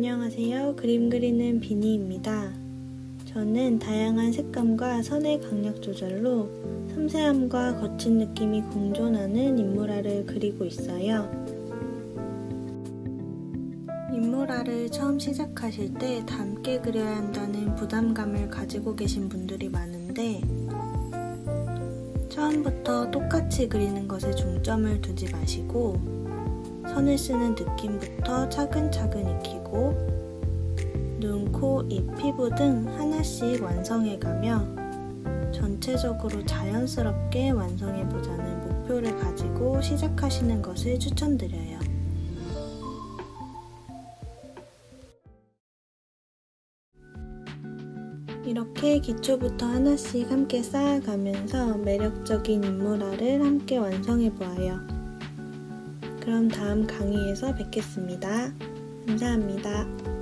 안녕하세요. 그림 그리는 비니입니다. 저는 다양한 색감과 선의 강약 조절로 섬세함과 거친 느낌이 공존하는 인물화를 그리고 있어요. 인물화를 처음 시작하실 때 닮게 그려야 한다는 부담감을 가지고 계신 분들이 많은데 처음부터 똑같이 그리는 것에 중점을 두지 마시고 선을 쓰는 느낌부터 차근차근 익히고 눈, 코, 입, 피부 등 하나씩 완성해가며 전체적으로 자연스럽게 완성해보자는 목표를 가지고 시작하시는 것을 추천드려요. 이렇게 기초부터 하나씩 함께 쌓아가면서 매력적인 인물화를 함께 완성해보아요. 그럼 다음 강의에서 뵙겠습니다. 감사합니다.